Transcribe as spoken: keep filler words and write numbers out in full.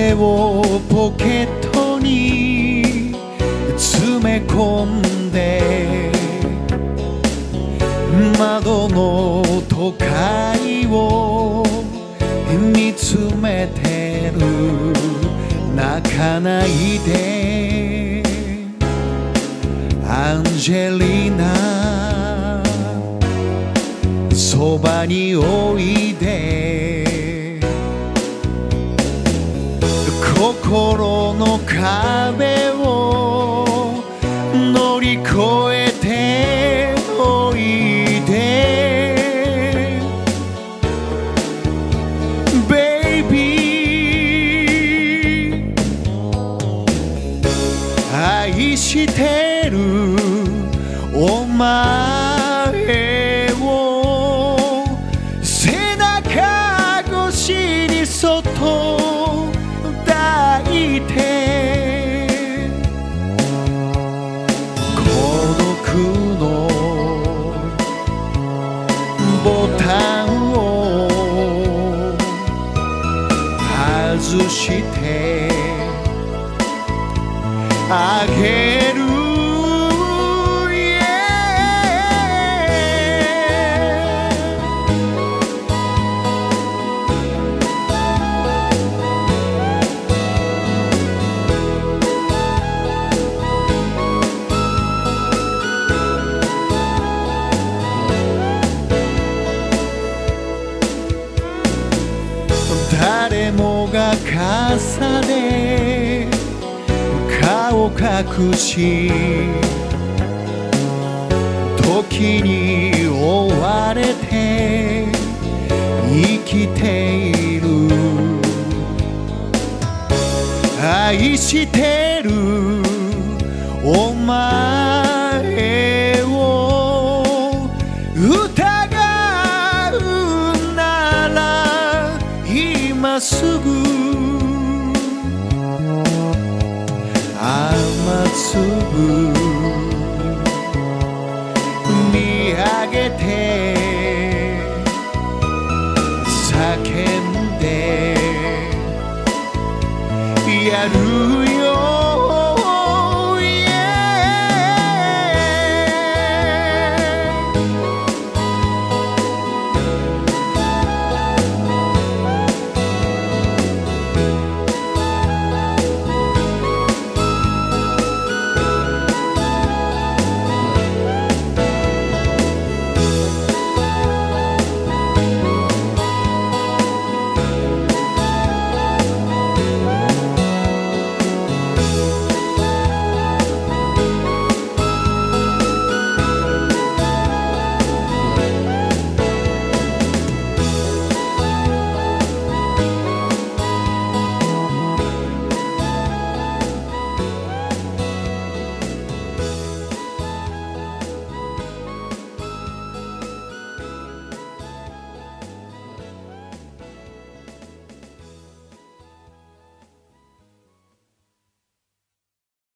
手をポケットに詰め込んで窓の都会を見つめてる。泣かないでアンジェリーナ、そばにおいで。心の壁を乗り越えておいで Baby、 愛してるお前を背中越しにそっと抱いて、孤独のボタンを外してあげる。誰もが傘で顔隠し、時に追われて生きている。愛してるお前を疑うなら今すぐ雨粒見上げて